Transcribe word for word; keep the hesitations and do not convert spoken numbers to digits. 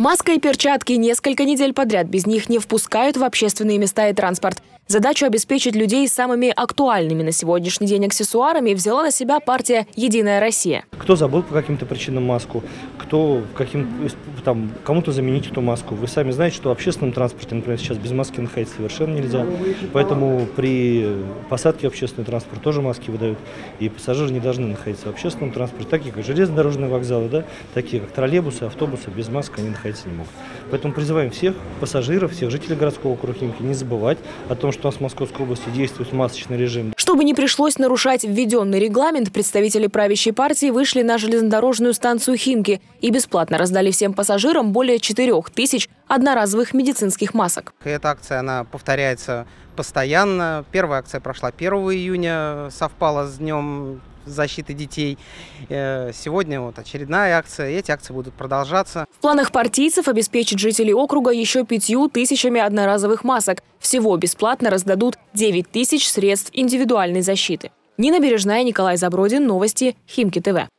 Маска и перчатки несколько недель подряд без них не впускают в общественные места и транспорт. Задачу обеспечить людей самыми актуальными на сегодняшний день аксессуарами взяла на себя партия «Единая Россия». Кто забыл по каким-то причинам маску, кто каким, там, кому-то заменить эту маску. Вы сами знаете, что в общественном транспорте, например, сейчас без маски находиться совершенно нельзя. Поэтому при посадке в общественный транспорт тоже маски выдают. И пассажиры не должны находиться в общественном транспорте, такие как железнодорожные вокзалы, да, такие как троллейбусы, автобусы, без маски они находиться не могут. Поэтому призываем всех пассажиров, всех жителей городского округа Химки не забывать о том, что у нас в Московской области действует масочный режим. Чтобы не пришлось нарушать введенный регламент, представители правящей партии вышли на железнодорожную станцию Химки и бесплатно раздали всем пассажирам более четырёх тысяч одноразовых медицинских масок. Эта акция, она повторяется постоянно. Первая акция прошла первого июня, совпала с Днем защиты детей. Сегодня вот очередная акция, и эти акции будут продолжаться. В планах партийцев обеспечить жителей округа еще пятью тысячами одноразовых масок. Всего бесплатно раздадут девять тысяч средств индивидуальной защиты. Нина Бережная, Николай Забродин. Новости Химки ТВ.